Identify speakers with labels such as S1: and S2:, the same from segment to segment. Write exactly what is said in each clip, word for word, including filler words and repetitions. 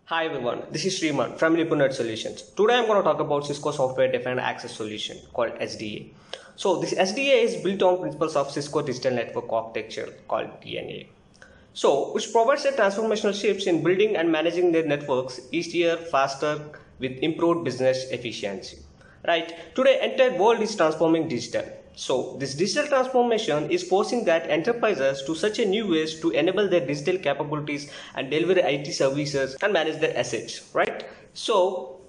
S1: Hi everyone, this is Sriman from Nipun Solutions. Today I'm going to talk about Cisco Software Defined Access Solution called S D A. So this S D A is built on principles of Cisco Digital Network Architecture called D N A. So which provides a transformational shifts in building and managing their networks easier, faster with improved business efficiency. Right? Today entire world is transforming digital. So this digital transformation is forcing that enterprises to such a new ways to enable their digital capabilities and deliver I T services and manage their assets, right? So,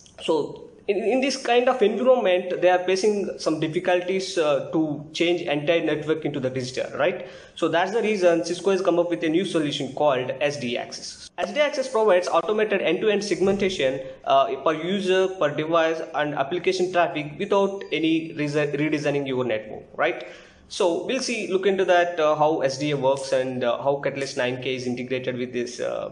S1: so in, in this kind of environment, they are facing some difficulties uh, to change entire network into the digital, right? So that's the reason Cisco has come up with a new solution called S D A Access. S D A Access provides automated end-to-end segmentation uh, per user, per device, and application traffic without any redesigning your network, right? So we'll see, look into that uh, how S D A works and uh, how Catalyst nine K is integrated with this uh,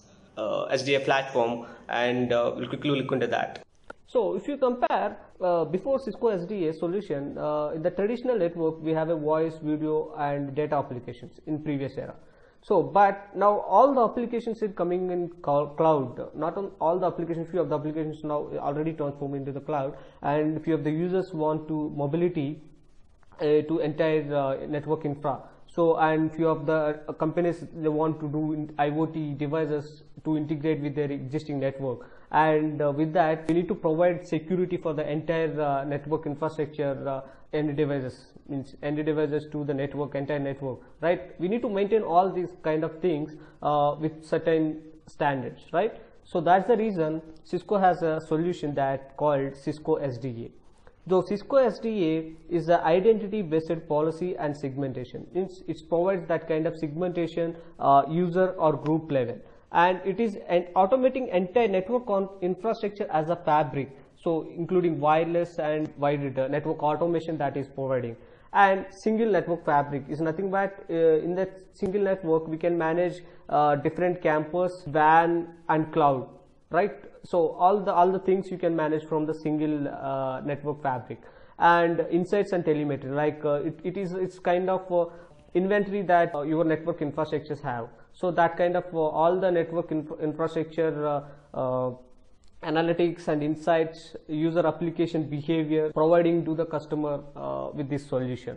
S1: uh, S D A platform, and uh, we'll quickly look into that. So if you compare uh, before Cisco S D A solution, uh, in the traditional network we have a voice, video and data applications in previous era. So but now all the applications are coming in cloud. Not on all the applications, few of the applications now already transform into the cloud, and few of the users want to mobility uh, to entire uh, network infra. So and few of the uh, companies, they want to do IoT devices to integrate with their existing network, and uh, with that we need to provide security for the entire uh, network infrastructure, uh, end devices, means end devices to the network, entire network, right? We need to maintain all these kind of things uh, with certain standards, right? So that's the reason Cisco has a solution that called Cisco S D A. Though Cisco S D A is the identity based policy and segmentation, means it provides that kind of segmentation uh, user or group level, and it is an automating entire network on infrastructure as a fabric, so including wireless and wide network automation that is providing. And single network fabric is nothing but uh, in that single network we can manage uh, different campus, W A N and cloud, right? So all the all the things you can manage from the single uh, network fabric. And insights and telemetry, like uh, it, it is it's kind of uh, inventory that uh, your network infrastructures have. So that kind of uh, all the network inf infrastructure uh, uh, analytics and insights, user application behavior, providing to the customer uh, with this solution.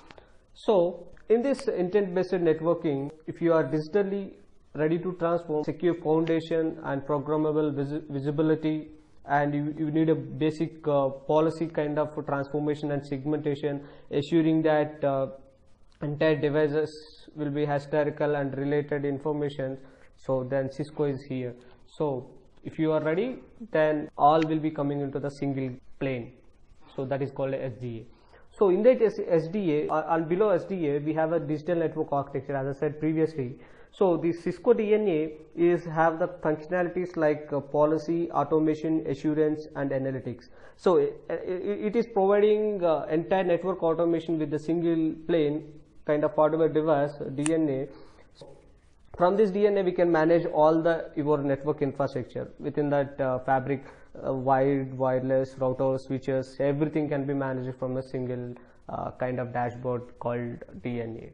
S1: So in this intent based networking, if you are digitally ready to transform, secure foundation and programmable vis visibility, and you, you need a basic uh, policy kind of transformation and segmentation, assuring that uh, entire devices will be historical and related information. So then Cisco is here. So if you are ready, then all will be coming into the single plane. So that is called S D A. So in that S D A, uh, and below S D A we have a digital network architecture, as I said previously. So the Cisco D N A is have the functionalities like uh, policy, automation, assurance and analytics. So it, it is providing uh, entire network automation with the single plane kind of hardware device, D N A. So from this D N A we can manage all the your network infrastructure within that uh, fabric, uh, wired, wireless, routers, switches, everything can be managed from a single uh, kind of dashboard called D N A.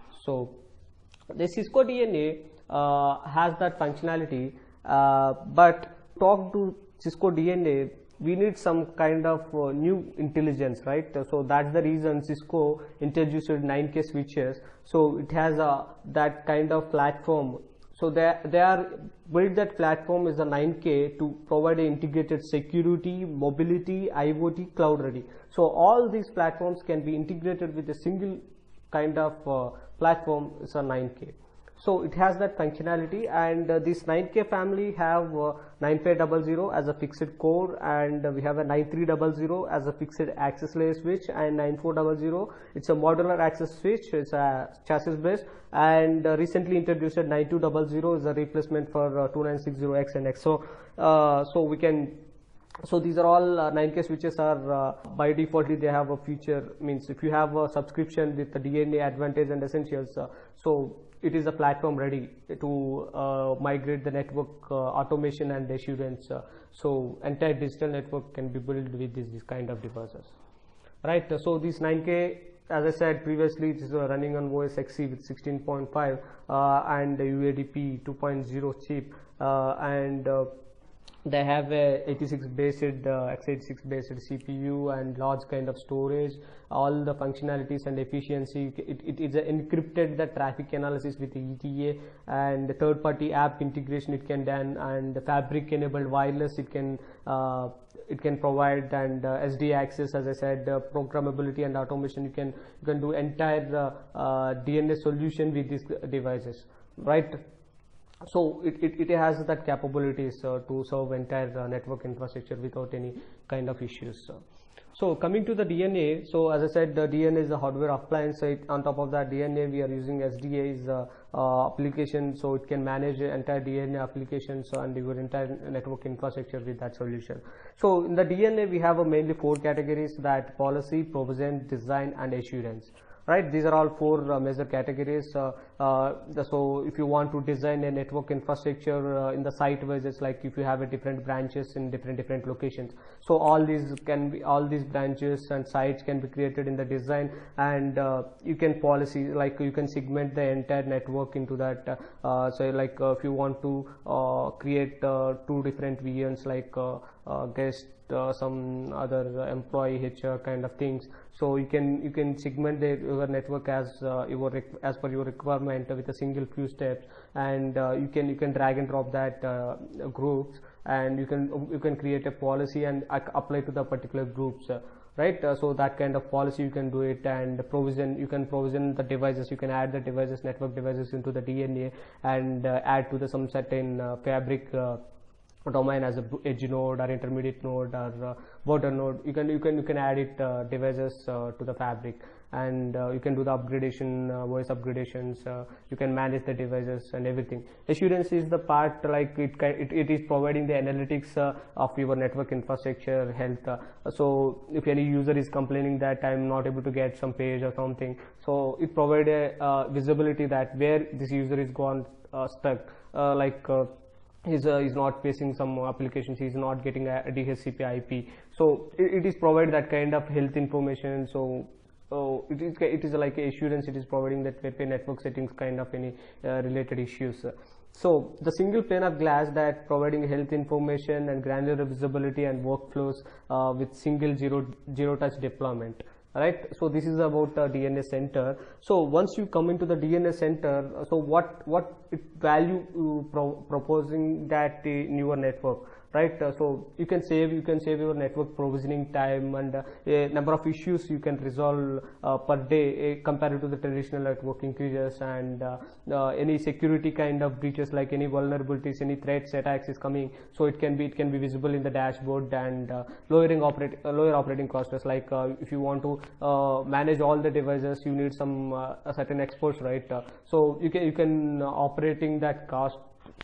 S1: So the Cisco D N A uh, has that functionality, uh, but talk to Cisco D N A, we need some kind of uh, new intelligence, right? So that's the reason Cisco introduced nine K switches. So it has a that kind of platform. So they they are built that platform is a nine K to provide an integrated security, mobility, IoT, cloud ready. So all these platforms can be integrated with a single kind of uh, platform is a nine K. So it has that functionality, and uh, this nine K family have uh, nine five zero zero as a fixed core, and uh, we have a nine three zero zero as a fixed access layer switch, and nine four zero zero it's a modular access switch, it's a chassis based, and uh, recently introduced nine two zero zero is a replacement for uh, two nine six zero X and X. So uh, so we can so these are all uh, nine K switches are uh, by default they have a feature, means if you have a subscription with the D N A Advantage and Essentials, uh, so it is a platform ready to uh, migrate the network uh, automation and assurance. Uh, so entire digital network can be built with this, this kind of devices, right? So this nine K as I said previously, it is uh, running on O S X C with sixteen point five uh, and U A D P two point zero chip,
S2: uh, and uh, they have a eighty-six based uh, x eighty-six based C P U and large kind of storage, all the functionalities and efficiency. It, it is a encrypted the traffic analysis with the E T A and third party app integration it can done, and the fabric enabled wireless it can uh, it can provide, and uh, S D A access, as I said, uh, programmability and automation. You can you can do entire uh, uh, D N A solution with these devices, right? So it, it, it has that capabilities uh, to serve entire uh, network infrastructure without any kind of issues. So coming to the D N A, so as I said, the D N A is a hardware appliance. So it, on top of that D N A, we are using S D A is uh, uh, application, so it can manage entire D N A applications and your entire network infrastructure with that solution. So in the D N A, we have uh, mainly four categories: that policy, provision, design, and assurance. Right, these are all four uh, major categories. Uh, uh, the, so if you want to design a network infrastructure uh, in the site wise, it's like if you have a different branches in different different locations, so all these can be all these branches and sites can be created in the design, and uh, you can policy, like you can segment the entire network into that. Uh, so like uh, if you want to uh, create uh, two different V Ns, like uh, uh, guest Uh, some other uh, employee H R kind of things, so you can you can segment the, your network as uh, your as per your requirement with a single few steps, and uh, you can you can drag and drop that uh, groups, and you can you can create a policy and uh, apply to the particular groups, uh, right? Uh, so that kind of policy you can do it, and provision, you can provision the devices, you can add the devices, network devices into the D N A, and uh, add to the some certain uh, fabric uh, domain as a edge node or intermediate node or uh, border node. You can you can you can add it uh, devices uh, to the fabric, and uh, you can do the upgradation, uh, voice upgradations. Uh, you can manage the devices and everything. Assurance is the part, like it it, it is providing the analytics uh, of your network infrastructure health. Uh, so if any user is complaining that I'm not able to get some page or something, so it provides a uh, visibility that where this user is gone uh, stuck, uh, like uh, He's, uh, he's not facing some applications, he's not getting a D H C P I P, so it, it is provide that kind of health information. So uh, it is it is like assurance, it is providing that web network settings kind of any uh, related issues. So the single pane of glass that providing health information and granular visibility and workflows uh, with single zero zero touch deployment. Right, so this is about uh, D N A center. So once you come into the D N A center, so what what it value you pro proposing that uh, in your network, right? Uh, so you can save you can save your network provisioning time, and uh, a number of issues you can resolve uh, per day uh, compared to the traditional network increases, and uh, uh, any security kind of breaches, like any vulnerabilities, any threats, attacks is coming, so it can be it can be visible in the dashboard, and uh, lowering operate uh, lower operating costs. Like uh, if you want to uh, manage all the devices, you need some uh, a certain experts, right? Uh, so you can you can uh, operating that cost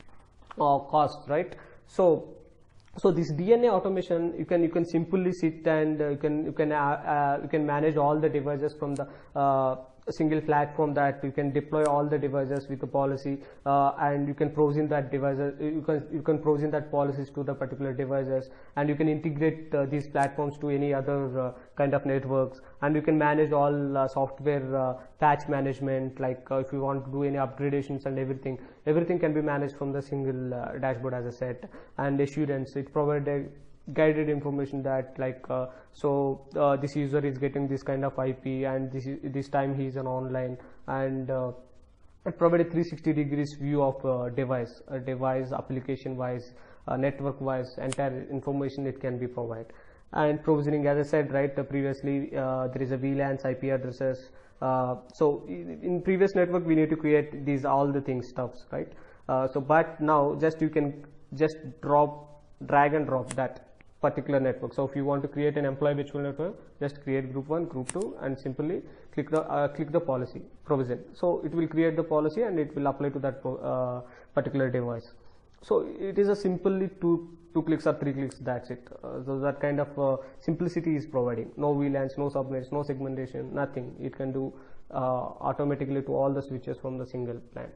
S2: uh, cost, right? So so this D N A automation, you can you can simply sit and uh, you can you can uh, uh, you can manage all the devices from the uh, single platform, that you can deploy all the devices with the policy, uh, and you can provision that devices, you can you can provision that policies to the particular devices, and you can integrate uh, these platforms to any other uh, kind of networks, and you can manage all uh, software uh, patch management, like uh, if you want to do any upgradations and everything everything can be managed from the single uh, dashboard, as I said. And assurance, it provides a guided information that like uh, so uh, this user is getting this kind of I P, and this is, this time he is on online, and uh, it provides a three sixty degrees view of uh, device uh, device application wise, uh, network wise, entire information it can be provided. And provisioning, as I said, right, uh, previously uh, there is a V LANs, I P addresses, uh, so in previous network we need to create these all the things stuffs, right? Uh, so but now just you can just drop drag and drop that particular network. So if you want to create an employee virtual network, just create group one, group two, and simply click the uh, click the policy provision. So it will create the policy and it will apply to that uh, particular device. So it is a simply two two clicks or three clicks, that's it. Uh, so that kind of uh, simplicity is providing. No V LANs, no subnets, no segmentation, nothing. It can do uh, automatically to all the switches from the single plan.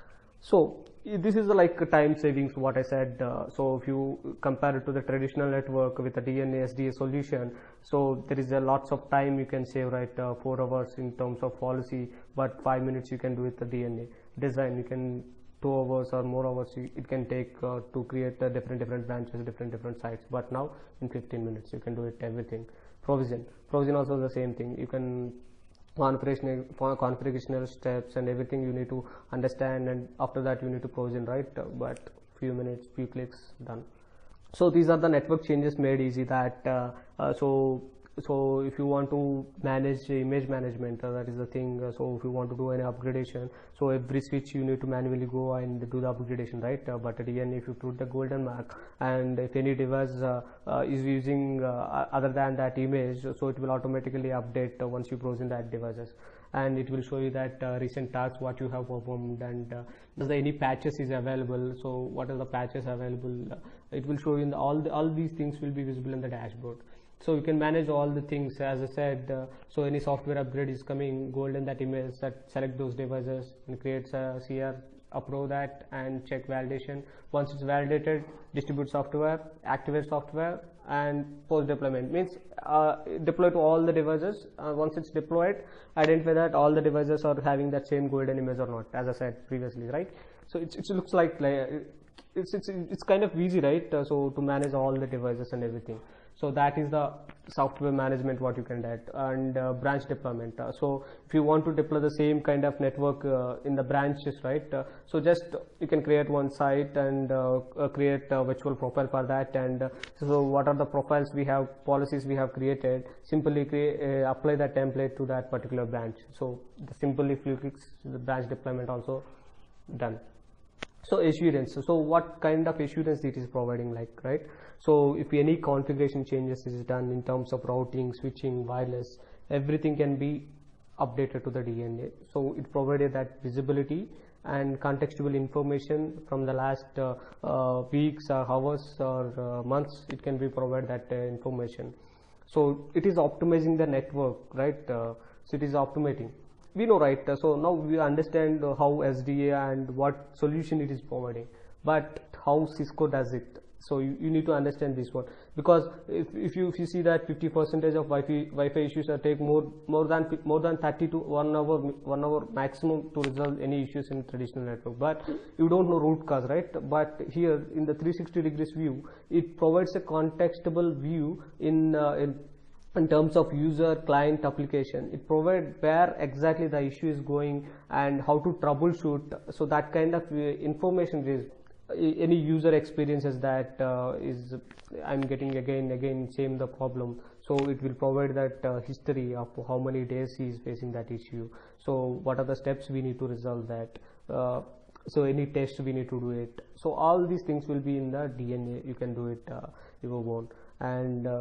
S2: So this is the like time savings, what I said. Uh, so if you compare it to the traditional network with a D N A S D A solution, so there is a lots of time you can save, right? Uh, four hours in terms of policy, but five minutes you can do with the D N A design. You can two hours or more hours it can take uh, to create uh, different different branches, different different sites. But now in fifteen minutes you can do it everything. Provision, provision also the same thing. You can configurational configurational steps and everything you need to understand, and after that you need to provision, right? Uh, but few minutes, few clicks, done. So these are the network changes made easy. That uh, uh, so so if you want to manage image management, uh, that is the thing. Uh, so if you want to do any upgradation, so every switch you need to manually go and do the upgradation, right? Uh, but again, if you put the golden mark, and if any device uh, uh, is using uh, other than that image, so it will automatically update uh, once you provision that devices, and it will show you that uh, recent tasks what you have performed, and uh, does there any patches is available. So what are the patches available? Uh, it will show you in the, all the, all these things will be visible in the dashboard. So you can manage all the things, as I said. Uh, so any software upgrade is coming, golden that image, that select those devices and creates a C R, approve that and check validation. Once it's validated, distribute software, activate software, and post deployment means uh, deploy to all the devices. Uh, once it's deployed, identify that all the devices are having that same golden image or not, as I said previously, right? So it's, it looks like, like it's, it's it's kind of easy, right? Uh, so to manage all the devices and everything. So that is the software management what you can do. And uh, branch deployment. Uh, so if you want to deploy the same kind of network uh, in the branches, right? Uh, so just you can create one site and uh, uh, create a virtual profile for that. And uh, so what are the profiles we have, policies we have created, simply create, uh, apply that template to that particular branch. So the simple if you click the branch deployment also done. So assurance, so what kind of assurance it is providing, like, right? So if any configuration changes is done in terms of routing, switching, wireless, everything can be updated to the D N A. So it provided that visibility and contextual information from the last uh, uh, weeks or hours or uh, months. It can be provided that uh, information. So it is optimizing the network, right? Uh, so it is optimizing. We know, right? Uh, so now we understand uh, how S D A and what solution it is providing, but how Cisco does it. So you, you need to understand this one, because if, if you if you see that fifty percentage of Wi-Fi Wi-Fi issues are take more more than more than thirty to one hour one hour maximum to resolve any issues in traditional network, but you don't know root cause, right? But here in the three sixty degrees view, it provides a contextual view in uh, in in terms of user, client, application. It provides where exactly the issue is going and how to troubleshoot. So that kind of uh, information is uh, any user experiences that uh, is I'm getting again again same the problem. So it will provide that uh, history of how many days he is facing that issue. So what are the steps we need to resolve that. Uh, so any test we need to do it. So all these things will be in the D N A. You can do it uh, if you want. And uh,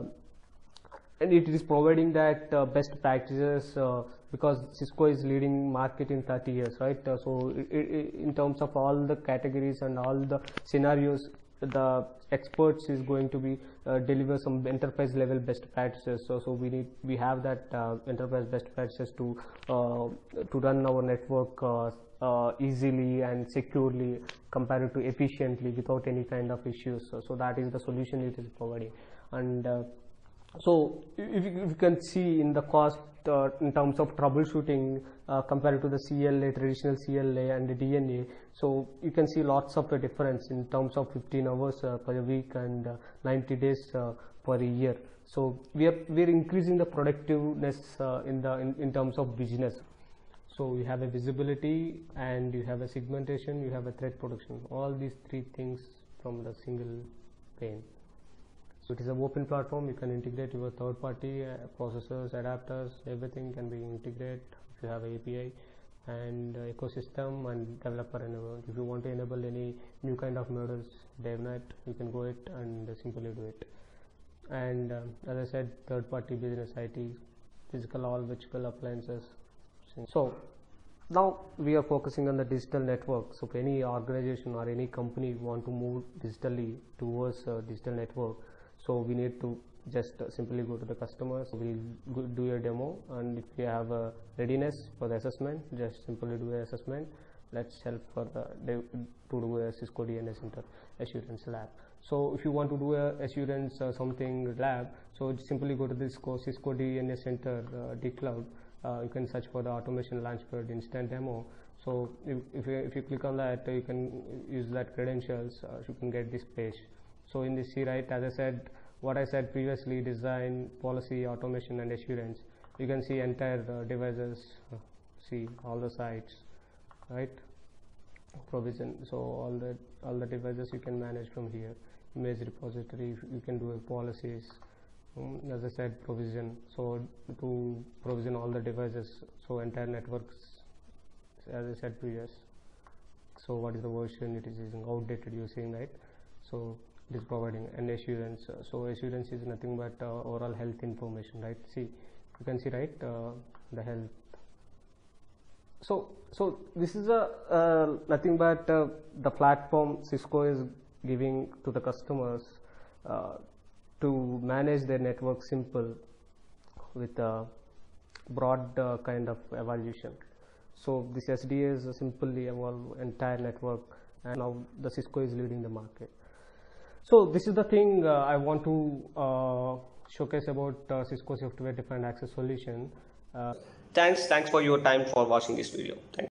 S2: and it is providing that uh, best practices uh, because Cisco is leading market in thirty years, right? Uh, so it, it, in terms of all the categories and all the scenarios, the experts is going to be uh, deliver some enterprise level best practices. So, so we need we have that uh, enterprise best practices to uh, to run our network uh, uh, easily and securely, compared to efficiently without any kind of issues. So, so that is the solution it is providing. And uh, so if you, if you can see in the cost uh, in terms of troubleshooting uh, compared to the C L A, traditional C L A and the D N A, so you can see lots of a difference in terms of fifteen hours uh, per week and uh, ninety days uh, per year. So we are we are increasing the productiveness uh, in the in, in terms of business. So you have a visibility and you have a segmentation, you have a threat protection, all these three things from the single pane. So it is an open platform. You can integrate your third party uh, processors, adapters, everything can be integrated if you have a API and uh, ecosystem and developer enable. If you want to enable any new kind of models, DevNet, you can go it and uh, simply do it. And uh, as I said, third party business I T, physical all virtual appliances. So now we are focusing on the digital network. So if any organization or any company want to move digitally towards uh, digital network, so we need to just uh, simply go to the customers. We'll go do a demo, and if you have a readiness for the assessment, just simply do an assessment. Let's help for the to do a Cisco D N A Center Assurance Lab. So if you want to do a assurance uh, something lab, so simply go to this Cisco, Cisco D N A Center uh, D Cloud. Uh, you can search for the automation launchpad instant demo. So if, if, you, if you click on that, you can use that credentials, uh, you can get this page. So in this, see, right, as I said, what I said previously, design, policy, automation and assurance, you can see entire uh, devices, uh, see all the sites, right, provision. So all the all the devices you can manage from here. Image repository, you can do policies, um, as I said, provision, so to provision all the devices, so entire networks, as I said previous. So what is the version it is using, outdated using, right? So it is providing an assurance. So assurance is nothing but uh, overall health information, right? See, you can see, right, uh, the health. So so this is a uh, nothing but uh, the platform Cisco is giving to the customers uh, to manage their network simple with a broad uh, kind of evaluation. So this S D A is a simply evolve entire network, and now the Cisco is leading the market. So this is the thing uh, I want to uh, showcase about uh, Cisco software defined access solution. Uh,
S1: Thanks, thanks for your time for watching this video. Thank you.